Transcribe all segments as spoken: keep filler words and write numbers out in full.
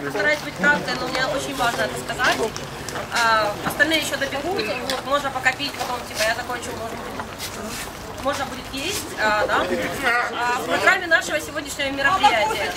постараюсь быть краткой, но мне очень важно это сказать. А, остальные еще добегут, вот, можно пока пить, потом типа я закончу, можно будет, можно будет есть, а, да. А, в программе нашего сегодняшнего мероприятия.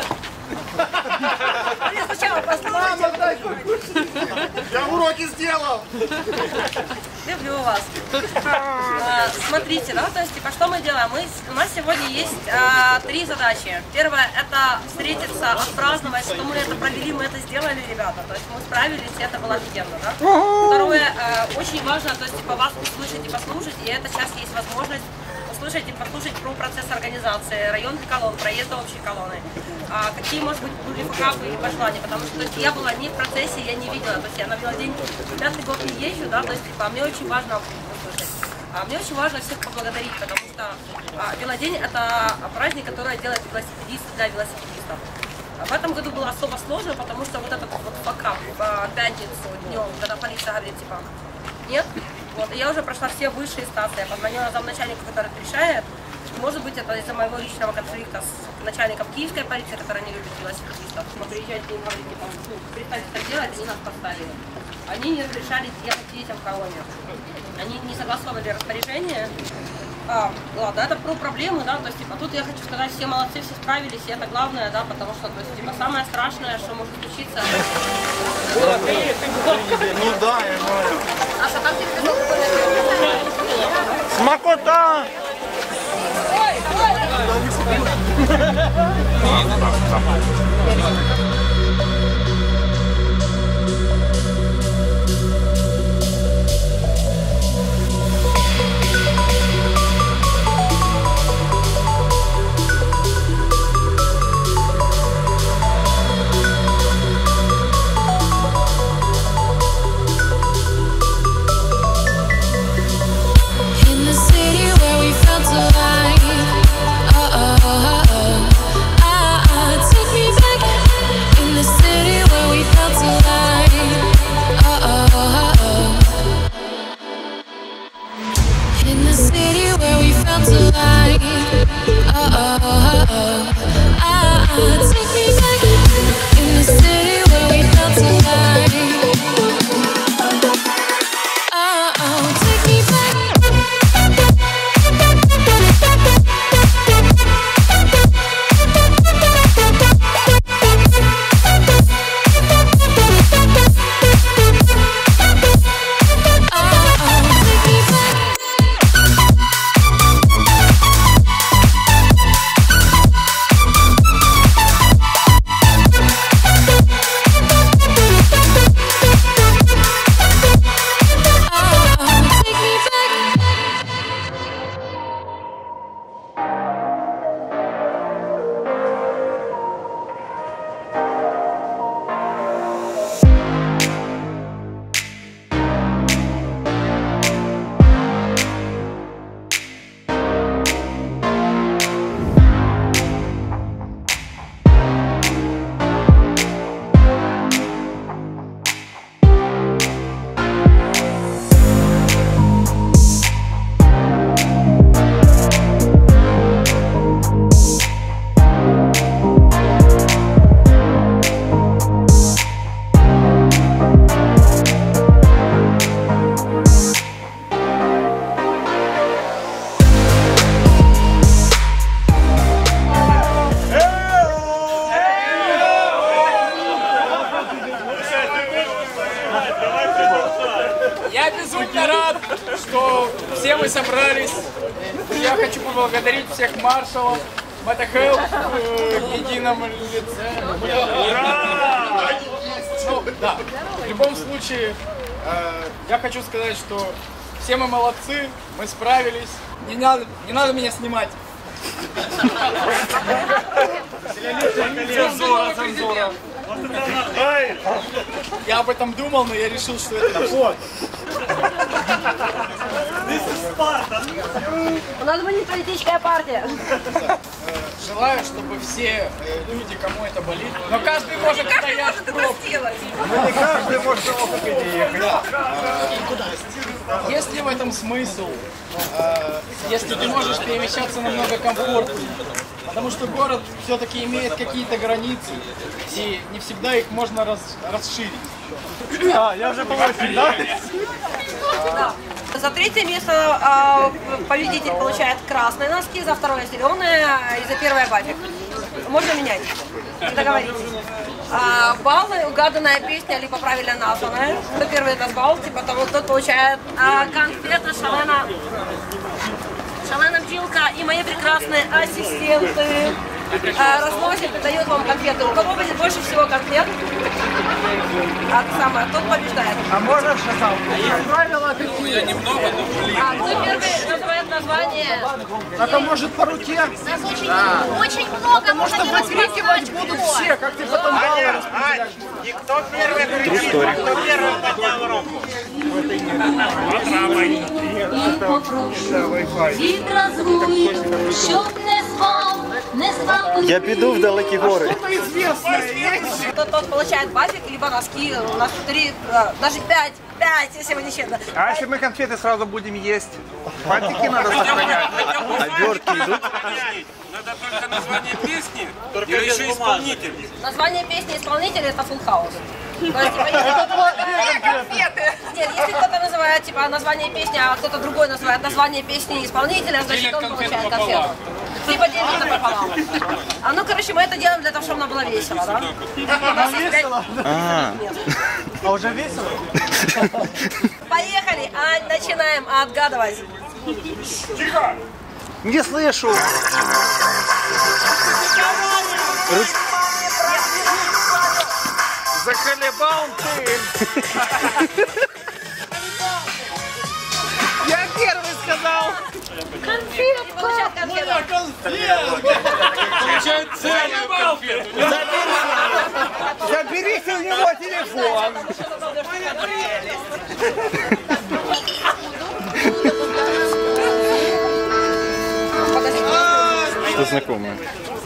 Я сначала послушайте. Я уроки сделал. Люблю вас. А, смотрите, да, то есть, типа, что мы делаем? Мы, у нас сегодня есть а, три задачи. Первое – это встретиться, отпраздновать, что мы это провели, мы это сделали, ребята. То есть мы справились, и это было офигенно, да? Второе, а, очень важно, то есть, типа, вас услышать и послушать, и это сейчас есть возможность услышать и послушать про процесс организации, районных колонн, проезда общей колонны. А, какие, может быть, были факапы или пожелания, потому что то есть, я была не в процессе, я не видела, то есть я на велодень пятый год не езжу, да, то есть типа, мне очень важно услышать. А, мне очень важно всех поблагодарить, потому что а, велодень это праздник, который делает велосипедисты для велосипедистов. В этом году было особо сложно, потому что вот этот вот факап в пятницу днем, когда полиция говорит, типа, нет, вот, и я уже прошла все высшие стации, я позвонила замначальнику, который это решает. Может быть, это из-за моего личного конфликта с начальником киевской полиции, который не любит велосипедистов. Мы приезжали к ним и говорили, типа, ну, перестать это делать, они нас поставили. Они не разрешали ехать детям в колонию. Они не согласовывали распоряжение. А, ладно, это про проблемы, да, то есть, типа, тут я хочу сказать, все молодцы, все справились, и это главное, да, потому что, то есть, типа, самое страшное, что может случиться... Ну да, я знаю. Аша, как тебе везло? Смакота! Я безумно рад, что все мы собрались. Я хочу поблагодарить всех маршалов, Мотохелп в едином лице. Ура! Ну, да. В любом случае, э, я хочу сказать, что все мы молодцы, мы справились. Не надо, не надо меня снимать. Цензура, цензура. Я об этом думал, но я решил, что это вот. У нас будет политическая партия. Желаю, чтобы все люди, кому это болит, но каждый может стоять в пробке. Не каждый может опыт ехать. Есть ли в этом смысл, если ты можешь перемещаться намного комфортнее? Потому что город все-таки имеет какие-то границы, и не всегда их можно рас, расширить. А, я уже получил, да? Да. За третье место э, победитель получает красные носки, за второе зеленые и за первое бафик. Можно менять, не договоритесь. А, баллы, угаданная песня, либо правильно названная. Кто первый даст балл, типа того, тот получает а, конфеты Шалена, Шалена Бдилка и мои прекрасные ассистенты. А, разносит и дает вам конфеты. У кого будет больше всего конфет, а, самое, тот побеждает. А можно шазам? Правила какие? Я немного, но блин. А, кто первый называет название? Это может по руке? Нас очень, очень много, можно Что не выкрикивать распознать, будут кто. все, как ты потом баллы распределяешь. И кто первый кричит, кто первый поднял руку? Я піду в далекі гори. Тот, тот получает бафик, либо носки. У нас три, э, даже пять, пять, если вы не честно. А если мы конфеты сразу будем есть? Бантики надо сохранять. Обертки йдуть. Надо только название песни или еще исполнитель. Название песни исполнителя это Full House. То есть, типа, если Нет, если кто-то называет типа название песни, а кто-то другой называет название песни исполнителя, значит он получает конфету. Типа делится пополам. А ну, короче, мы это делаем для того, чтобы нам было весело, да? У нас есть пять- А, А уже весело? Поехали, а начинаем отгадывать. Не слышу. Заколебал ты. Я первый сказал. Конфетка! Получает конфету. Получает ценную конфету. Заберите у него телефон. что знакомое.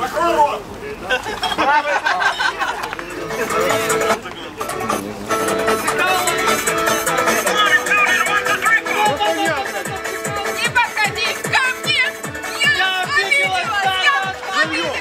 Не подходи ко мне! Я обиделась! Я обиделась!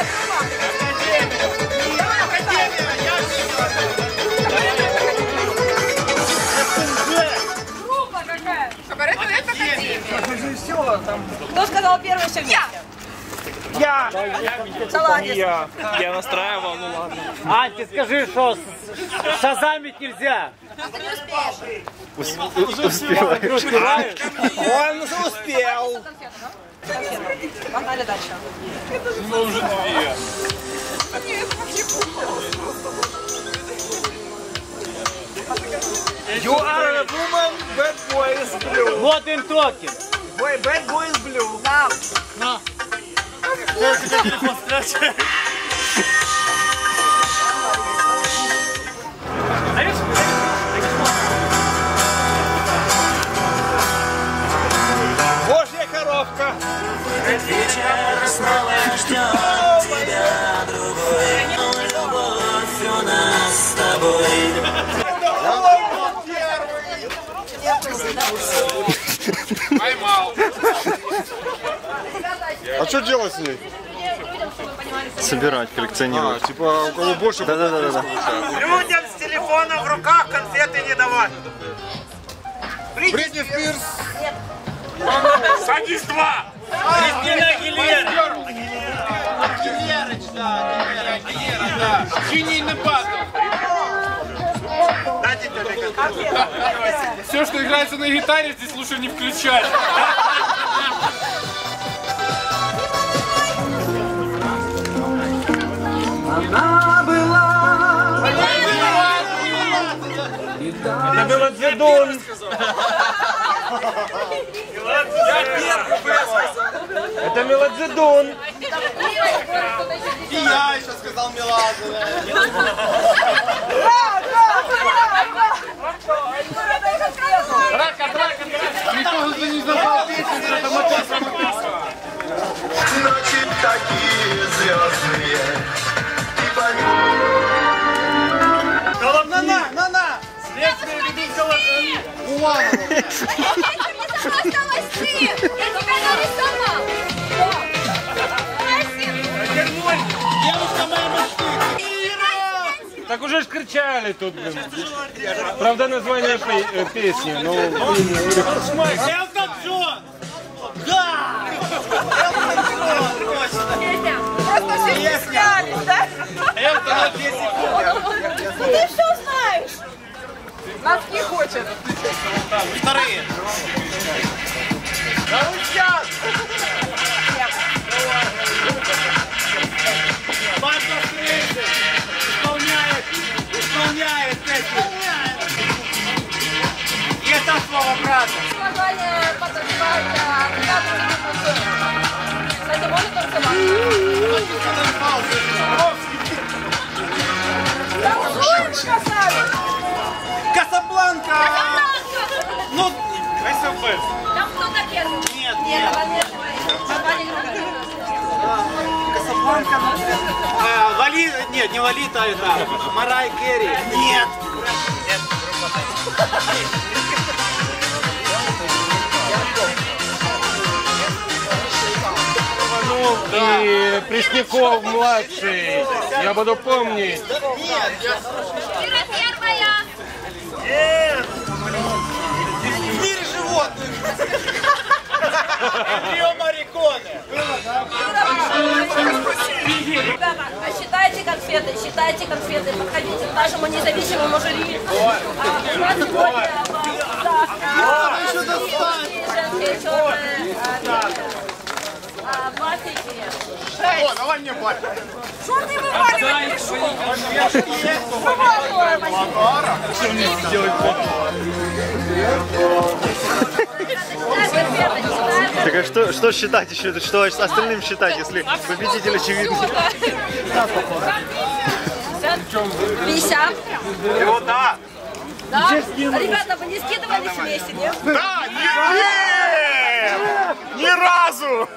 Группа какая? Говорят, это академия. Кто сказал первый, все вместе? Я. Салатис. Я. Я настраивал, ну ладно. А, ты скажи, что с- шазамить нельзя. Ты не успеешь. Успеваю. Успеваешь? Он успел. Конфету, да? Конфету. Погнали дальше. You are a woman, bad boy is blue. Вот он токен. Boy, bad boy is blue. Да. Божья коровка. Поймал. А что делать с ней? Собирать, коллекционировать. А, типа у кого больше... Да-да-да. Людям с телефоном в руках конфеты не давать. Бритни Спирс. Садись два. Генийный батл. Дайте тебе конфету. Все, что играется на гитаре, здесь лучше не включать. Это было дзюдон. Это мелодзидон. И я еще сказал Меладзе. Драка, драка, драка. Никто за не забрал песню, это мотор Ночи такие звездные. На, на, на, на. Следствие ведут Это не осталось ты! Я тебя нарисовал! Красив! Девушка моей мечты. кричали тут, блин. Правда, название пе- песни, но... Элтон Джон! Да! Просто все стеснялись, да? Элтон на две секунды. Ну ты все знаешь. Носки хочет. Вторые. Да ну сейчас! Банда Стрейзы исполняет, исполняет эти. И это слово брата. Название потанцевать танцевать. Кстати, можно танцевать? Касабланка! Ну, Там кто-то первый. нет, Нет, нет. нет. Название другое. Касабланка. А, Вали, нет, не Лолита, это Марай Керри. Нет. И Пресняков младший. Я буду помнить. Кира первая. В мире животных. Рио Мариконе. Ребята, а считайте конфеты, считайте конфеты, подходите к нашему независимому жюри. А, у нас сегодня женские черные пластики. О, давай мне платье. Что ты вываливаешь? Так а что, что считать еще? Что остальным считать, если победитель очевидно? пятьдесят. Его да. Да? Ребята, вы не скидывались вместе, нет? Да, не, ни разу.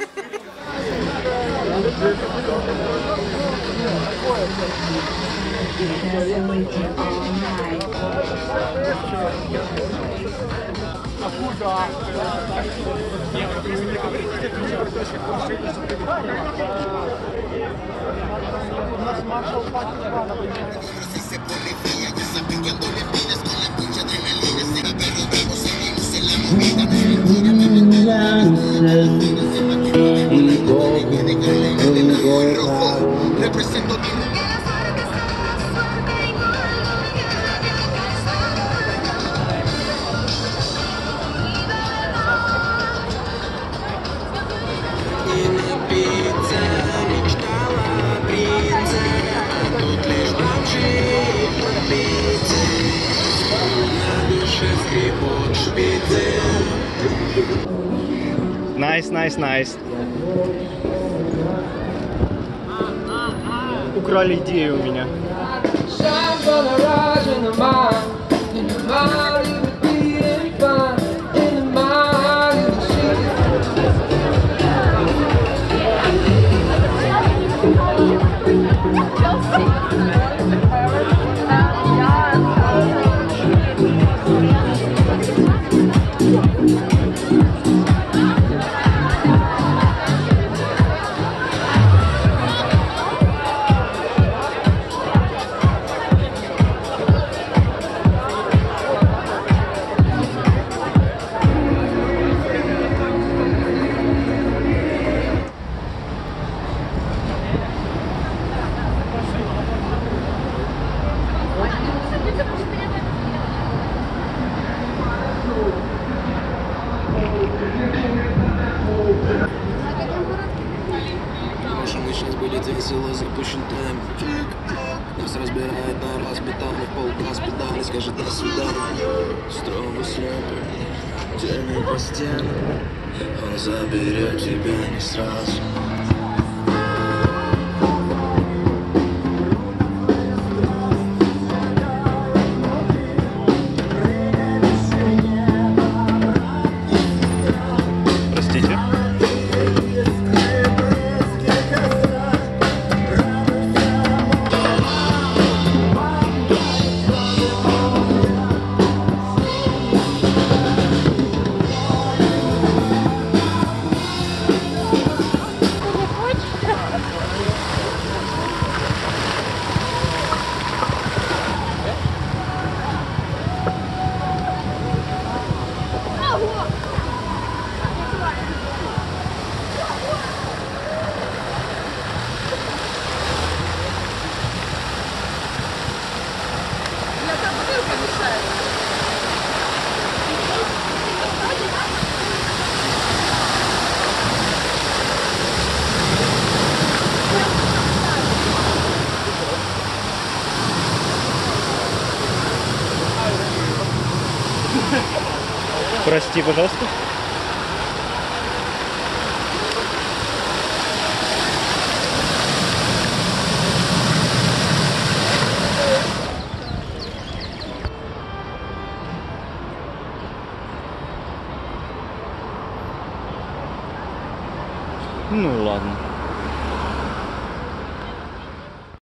Represento mi Найс, найс, найс. Украли идею у меня. Машины сейчас будет весело, запущен тайм. Нас разбирает на разбитанных, полкласс педали, скажет до свидания. Строго слепый, тени по стенам, он заберет тебя не сразу. Прости, пожалуйста. Ну ладно.